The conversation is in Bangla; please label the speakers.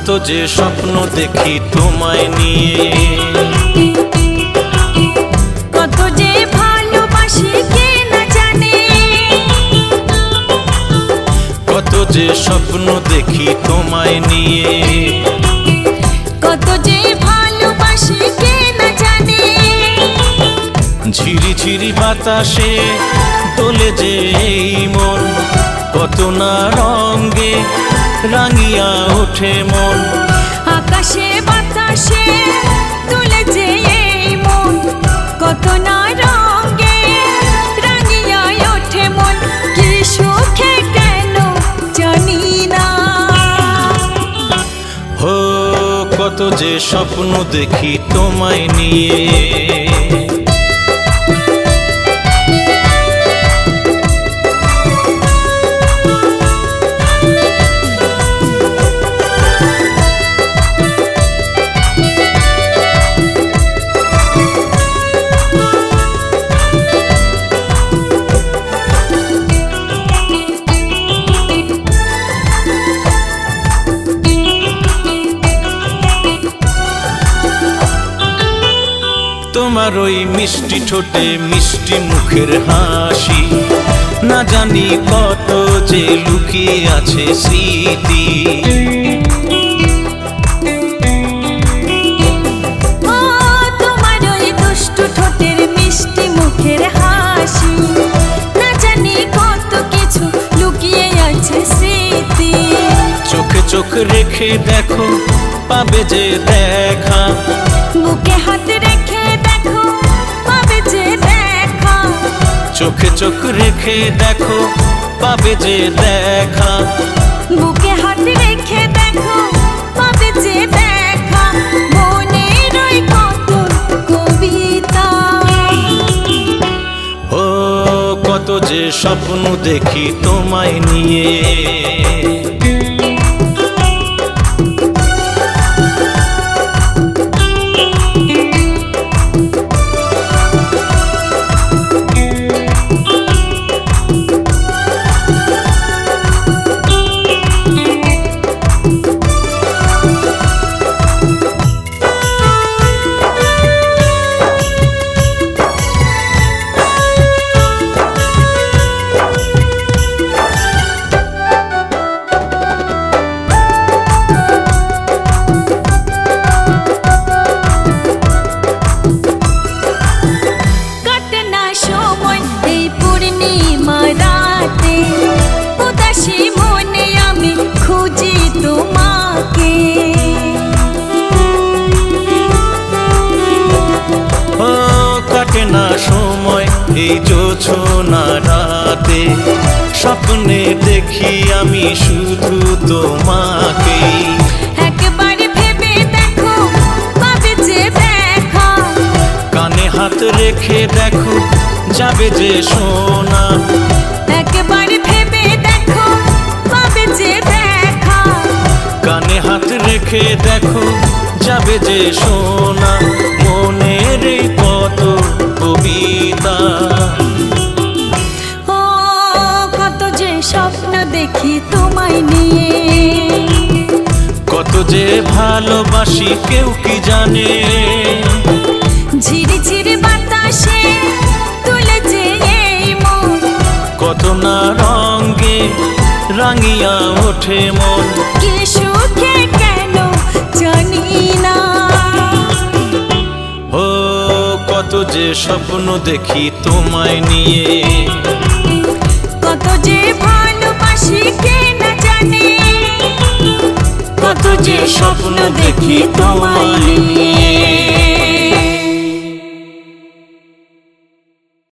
Speaker 1: যে স্বপ্ন দেখি তোমায় নিয়ে,
Speaker 2: কত যে ভালোবাসি কে না জানে,
Speaker 1: কত যে স্বপ্ন দেখি তোমায় নিয়ে,
Speaker 2: কত যে ভালোবাসি কে না জানে।
Speaker 1: ঝিরি ঝিরি বাতাসে দোলে যে এই মন, কত না রঙে রাঙিয়া ওঠে মন।
Speaker 2: আকাশে বাতাসে দোলে যে এই মন, কত না রঙে রাঙিয়া ওঠে মন। কি সুখে কেন জানি না,
Speaker 1: হো কত যে স্বপ্ন দেখি তোমায় নিয়ে। তোমার ওই মিষ্টি ঠোঁটে মিষ্টি মুখের হাসি, না জানি কত যে লুকিয়ে আছে স্মৃতি।
Speaker 2: তোমার ওই দুষ্টু ঠোঁটের মিষ্টি মুখের হাসি, না জানি কত কিছু লুকিয়ে আছে স্মৃতি।
Speaker 1: চোখে চোখ রেখে দেখো পাবে যে দেখা,
Speaker 2: বুকে হাত রেখে দেখো পাবে যে দেখা।
Speaker 1: চোখে চোখ রেখে দেখো পাবে যে দেখা,
Speaker 2: বুকে হাত রেখে দেখো পাবে যে দেখা। মনের ওই কত কবিতা,
Speaker 1: ও কত যে স্বপ্ন দেখি তোমায় নিয়ে। এই জোছনা রাতে স্বপ্নে দেখি আমি শুধু তোমাকে।
Speaker 2: একবার ভেবে দেখো পাবে যে দেখা,
Speaker 1: কানে হাত রেখে দেখো যাবে যে সোনা।
Speaker 2: একবার ভেবে দেখো পাবে যে দেখা,
Speaker 1: কানে হাত রেখে দেখো যাবে যে সোনা। মনের এই কত কবিতা,
Speaker 2: ও কত যে স্বপ্ন দেখি তোমায় নিয়ে,
Speaker 1: কত যে ভালোবাসি কেউ কি জানে।
Speaker 2: ঝিরি ঝিরি বাতাসে তুলে যে এই মন,
Speaker 1: কত না রঙে রাঙিয়া ওঠে মন।
Speaker 2: কি সুখে কেন জানি না,
Speaker 1: ও কত যে স্বপ্ন দেখি তোমায় নিয়ে,
Speaker 2: কত যে ভালোবাসি কে না জানে।
Speaker 1: কত যে স্বপ্ন দেখি তোমায় নিয়ে।